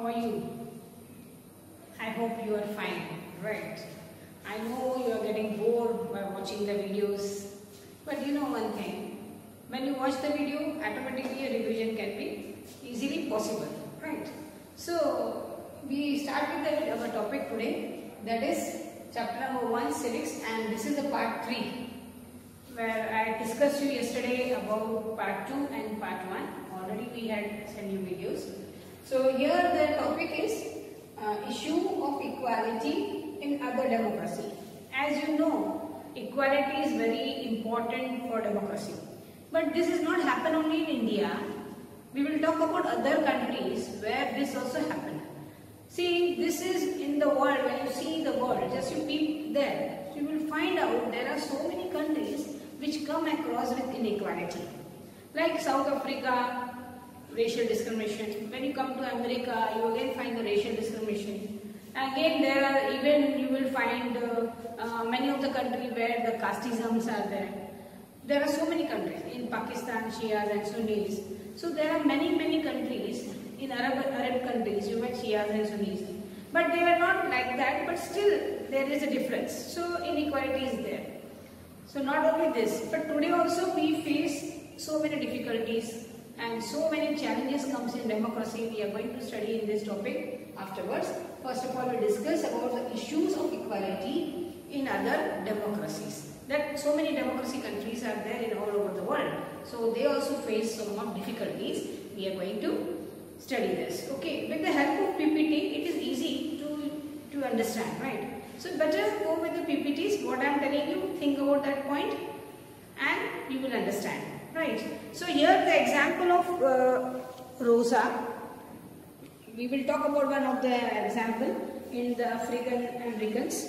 How are you? I hope you are fine, right? I know you are getting bored by watching the videos, but you know one thing, when you watch the video, automatically a revision can be easily possible, right? So, we start with our topic today, that is chapter number 1, civics, and this is the part 3, where I discussed you yesterday about part 2 and part 1. Already we had sent you videos. So here the topic is issue of equality in other democracy. As you know, equality is very important for democracy. But this does not happen only in India. We will talk about other countries where this also happened. See, this is in the world, when you see the world, just you peep there, you will find out there are so many countries which come across with inequality. Like South Africa, racial discrimination. When you come to America, you again find the racial discrimination. Again, there are even, you will find many of the countries where the casteisms are there. There are so many countries. In Pakistan, Shias and Sunnis. So there are many countries, in Arab countries, you have Shias and Sunnis. But they are not like that, but still there is a difference. So inequality is there. So not only this, but today also we face so many difficulties and so many challenges comes in democracy. We are going to study in this topic afterwards. First of all, we discuss about the issues of equality in other democracies. That so many democracy countries are there in all over the world. So they also face some more difficulties. We are going to study this. Okay, with the help of PPT, it is easy to understand, right? So better go with the PPTs. What I am telling you, think about that point and you will understand. Right. So here the example of Rosa. We will talk about one of the example in the African Americans.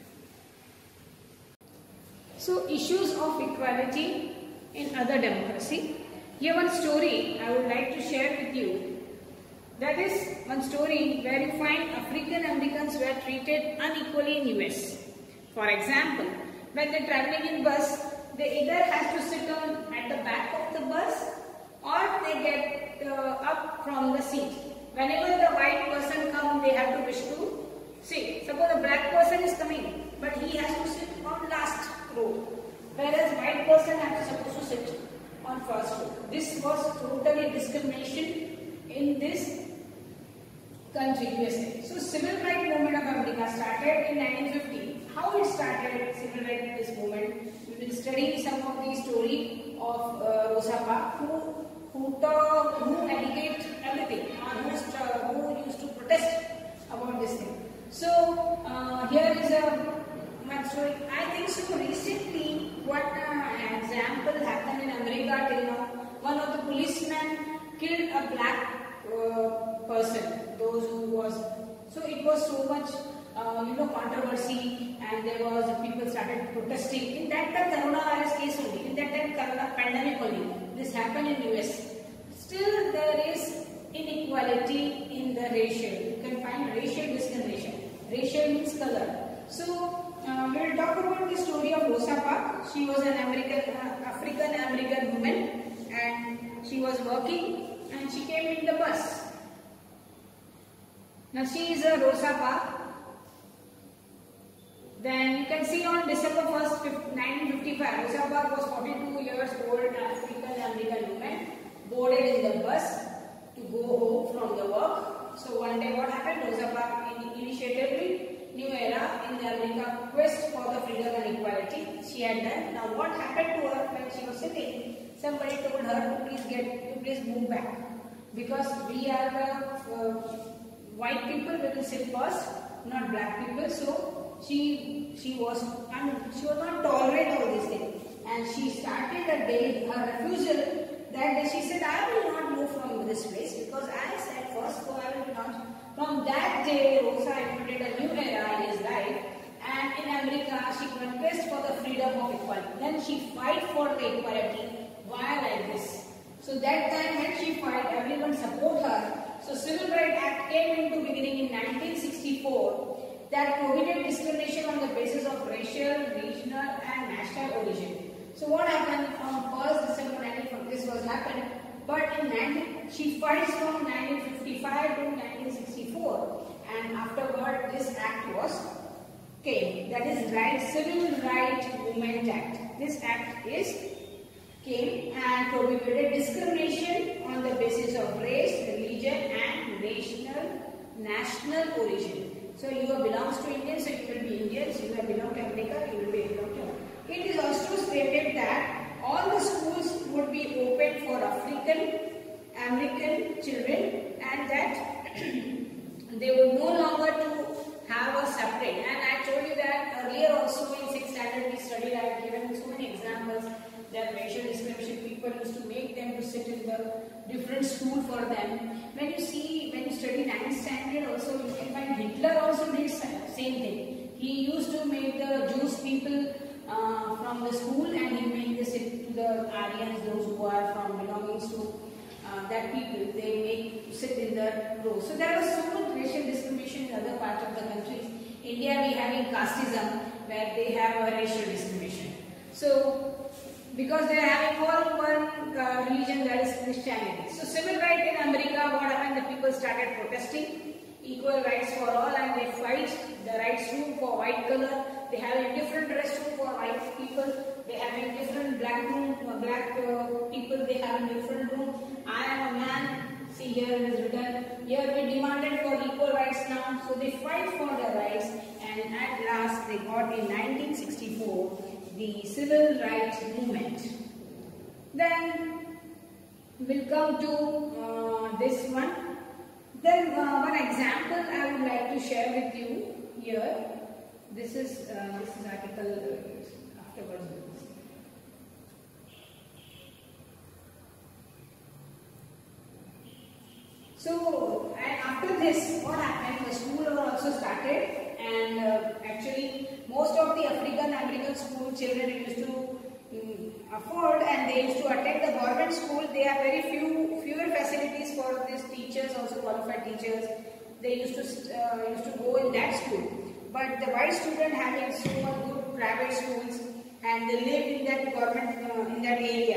So issues of equality in other democracy. Here one story I would like to share with you. That is one story where you find African Americans were treated unequally in US. For example, when they are traveling in bus, they either have to sit at the back of the bus or they get up from the seat. Whenever the white person comes, they have to wish to sit. Suppose a black person is coming, but he has to sit on last row, whereas white person has to supposed to sit on first row. This was totally discrimination in this country, USA. So civil rights movement of America started in 1950. How it started, civil rights movement? We will study some of the story of Rosa Parks, who educate everything, who used to protest about this thing. So here is one story. I think so. Recently, what example happened in America till now? One of the policemen killed a black person. Those who was, so it was so much controversy, and there was people started protesting. In that time, coronavirus case only. In that time, corona pandemic only. This happened in US. Still, there is inequality in the racial. You can find racial discrimination. Racial means color. So we will talk about the story of Rosa Parks. She was an African American woman, and she was working, and she came in the bus. Now she is a Rosa Parks. Then you can see on December 1st, 1955, Rosa Parks was 42 years old, African American woman, boarded in the bus to go home from the work. So one day what happened? Rosa Parks initiated new era in the America quest for the freedom and equality. She had done. Now what happened to her when she was sitting? Somebody told her to please move back, because we are the white people, we will sit first, not black people. So she was not tolerate all these things, and she started a day, her refusal. That day she said, I will not move from this place because I said first, so I will not. From that day, Rosa entered a new era in his life, and in America she contested for the freedom of equality. Then she fight for the equality. Why like this? So that time when she fight, everyone support her. So Civil Rights Act came into beginning in 1964 that prohibited discrimination on the basis of racial, regional and national origin. So what happened on 1st December 1940, this was happened, but in she fights from 1955 to 1965. 1964, and afterward this act was came. That is Civil Rights Movement Act. This act came and prohibited discrimination on the basis of race, religion, and national origin. So you belongs to India, so you will be Indians. You belong to America, you will be belong to. It is also stated that all the schools would be open for African American children, and that they would no longer to have a separate. And I told you that earlier also in 6th standard we studied. I have given so many examples that racial discrimination, people used to make them to sit in the different school for them. When you study 9th standard also, you can find Hitler also did same thing. He used to make the Jewish people from the school, and he made this to the Aryans, those who are from belongings to that people, they make sit in the row. So there was so much racial discrimination in other parts of the countries. India we having casteism, where they have a racial discrimination. So because they are having all one religion, that is Christianity. So civil right in America, what happened? The people started protesting, equal rights for all, and they fight the rights room for white color. They have a different restroom for white people. They have a different black room for black people. They have a different room. I am a man. See, here it is written. Here we demanded for equal rights now. So they fight for their rights, and at last they got in 1964 the civil rights movement. Then we'll come to this one. Then one example I would like to share with you here. This is article afterwards. So, and after this, what happened? The school were also started, and actually most of the African American school children used to afford, and they used to attend the government school. They have very fewer facilities for these teachers, also qualified teachers. They used to go in that school. But the white student having so much good private schools, and they live in that government in that area,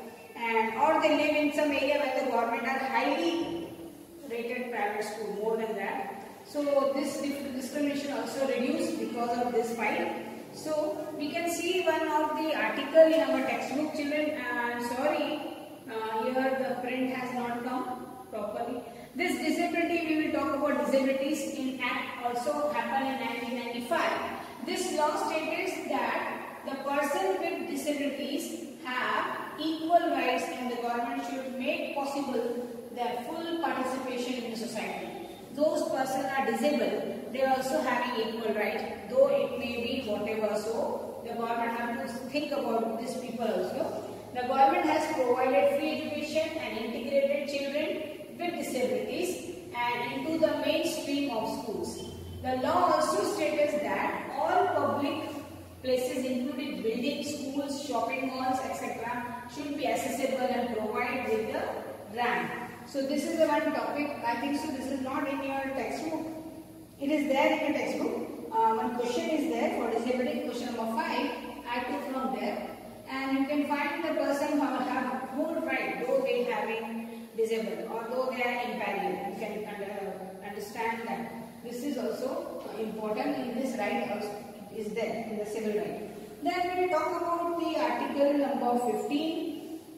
and or they live in some area where the government are highly rated private school, more than that. So this discrimination also reduced because of this fight. So we can see one of the article in our textbook, children. Sorry, here the print has not come properly. This disability, we will talk about disabilities in Act also happened in 1995. This law states that the person with disabilities have equal rights, and the government should make possible their full participation in the society. Those persons are disabled, they are also having equal right, though it may be whatever. So the government have to think about these people also. The government has provided free education and integrated children with disabilities and into the mainstream of schools. The law also states that all public places, including buildings, schools, shopping malls, etc., should be accessible and provided with the ramp. So this is the one topic. I think so. This is not in your textbook. It is there in your textbook. One question is there for disability. Question number 5. I took from there, and you can find the person who have full right, though they having disabled or though they are impaired. You can understand that. This is also important. In this right also is there in the civil right. Then we will talk about the article number 15.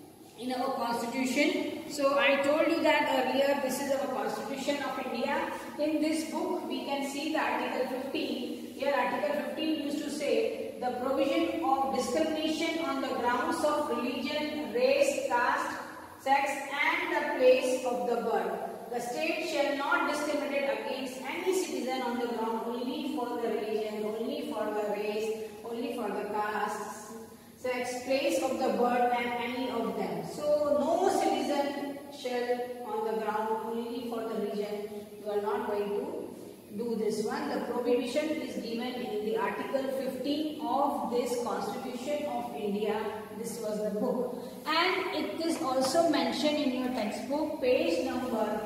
In our constitution. So I told you that earlier, this is our constitution of India. In this book we can see the article 15. Here article 15 used to say the provision of discrimination on the grounds of religion, race, caste, sex and the place of the birth. The state shall not discriminate against any citizen on the ground only for the religion, only for the race, only for the caste, sex, place of the birth and any of them. So no citizen shall on the ground only for the religion. You are not going to do this one. The prohibition is given in the article 15 of this Constitution of India. This was the book, and it is also mentioned in your textbook, page number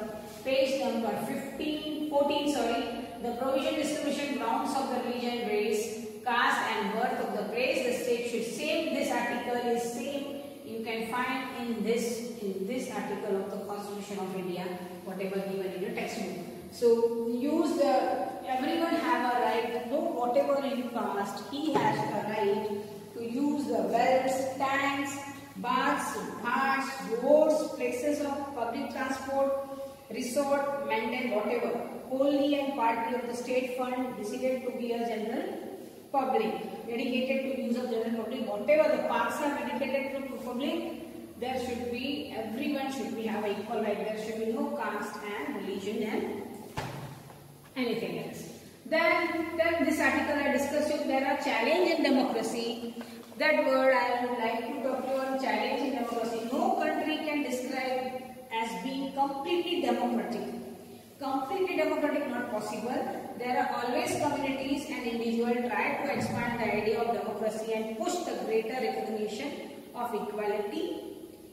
14. Sorry, the provision discrimination grounds of the religion, race, caste and birth of the place. The state should same. This article is same. You can find in this article of the Constitution of India, whatever given in your textbook. So use everyone have a right, no whatever in caste, he has a right to use the wells, tanks, baths, ghats, roads, places of public transport, resort, mandal, whatever, wholly and partly of the state fund decided to be a general public, dedicated to use of general public, whatever the parks are dedicated to public, there should be, everyone should be have equal right, there should be no caste and religion and anything else. Then this article I discussed you, there are challenge in democracy. That word I would like to talk to you on challenge in democracy. No country can describe as being completely democratic. Completely democratic not possible. There are always communities and individuals try to expand the idea of democracy and push the greater recognition of equality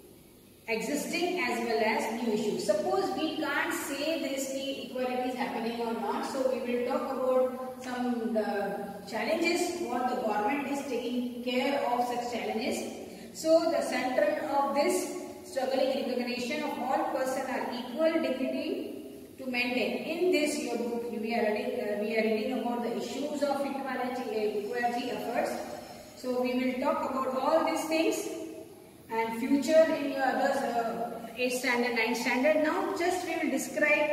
existing as well as new issues. Suppose we can't say this equality is happening or not, so we will talk about some challenges, what the government is taking care of such challenges. So the center of this struggling recognition of all persons are equal dignity to maintain. In this your book we are reading about the issues of equality efforts. So we will talk about all these things. And future in your others 8th standard, 9th standard. Now just we will describe,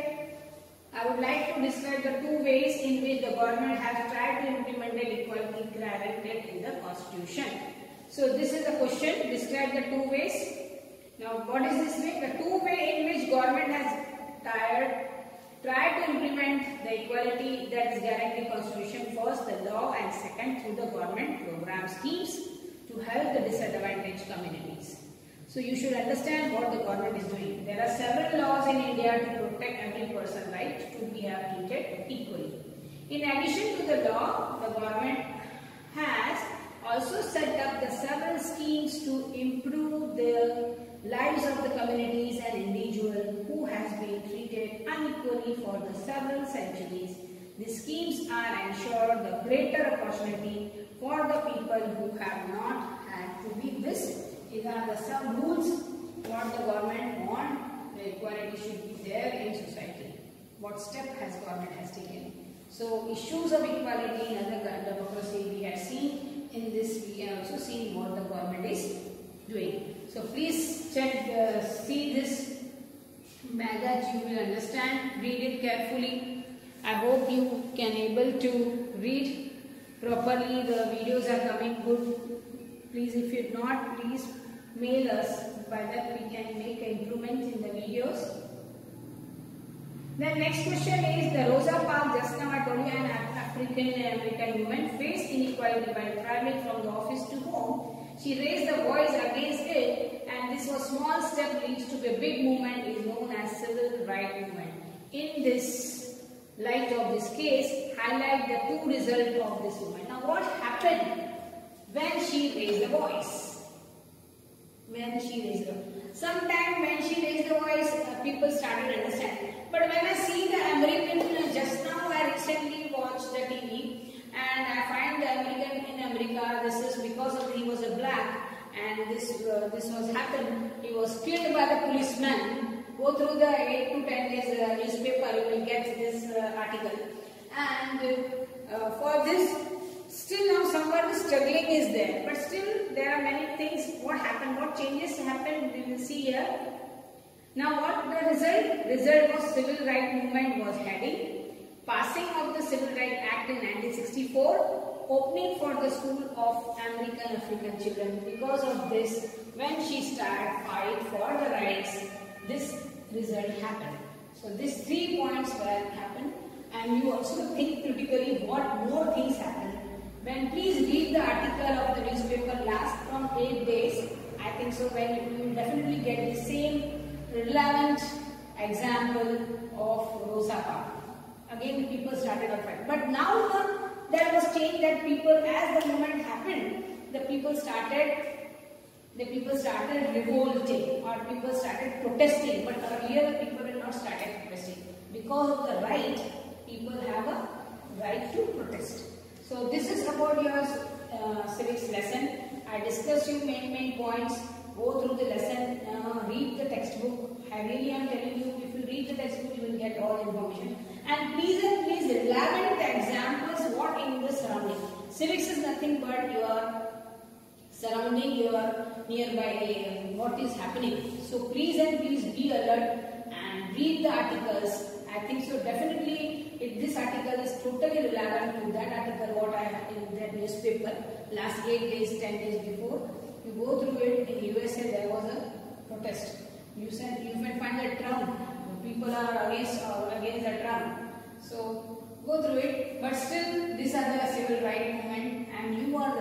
I would like to describe the two ways in which the government has tried to implement the equality granted in the constitution. So this is a question, describe the two ways. Now what is this way? The two way in which government has tried to implement the equality that is guaranteed in the constitution. First the law and second through the government program schemes to help the disadvantaged communities. So you should understand what the government is doing. There are several laws in India to protect every person's right to be treated equally. In addition to the law, the government has also set up the several schemes to improve the lives of the communities and individuals who has been treated unequally for the several centuries. These schemes are ensure the greater opportunity for the people who have not had to be this. These are the some rules what the government want, the equality should be there in society. What step has government has taken. So issues of equality in other democracy we have seen, in this we have also seen what the government is doing. So please check, see this magazine, you will understand, read it carefully. I hope you can able to read properly, the videos are coming good. Please, if you not, please mail us, by that we can make an improvement in the videos. The next question is the Rosa Parks. Just now I told you an African-American woman faced inequality by traveling from the office to home. She raised the voice against it, and this was small step leads to a big movement is known as civil rights movement. In this light of this case, highlight the two results of this movement. Now what happened when she raised the voice? When she raised the voice. Sometime when she raised the voice, people started to understand. But when I see the American, just now I recently watched the TV and I find the American in America, this is because of he was a black and this was happened. He was killed by the policeman. Go through the 8 to 10 days newspaper, you will get this article. And for this, still now someone struggling is there. But still there are many things. What happened? What changes happened? We will see here. Now what the result? Result was civil rights movement was heading. Passing of the Civil Rights Act in 1964. Opening for the school of American African children. Because of this, when she started fight for the rights, this result happened. So these 3 points were happened, and you also think critically what more things happen. When please read the article of the newspaper last from 8 days, I think so when you will definitely get the same relevant example of Rosa Parks. Again the people started a fight. But now there was change that people, as the movement happened, the people started revolting or people started protesting, but earlier the people had not started protesting. Because of the right, people have a right to protest. So this is about your civics lesson. I discussed you main points. Go through the lesson, read the textbook. I really am telling you, if you read the textbook, you will get all information. and please relevant examples what in the surrounding. Civics is nothing but your surrounding, your nearby, what is happening. So please be alert and read the articles. I think so definitely this article is totally relevant to that article what I have in that newspaper last 8 days, 10 days before. You go through it. In USA there was a protest. You can find that Trump. People are against the Trump. So go through it. But still these are the civil right movement and you are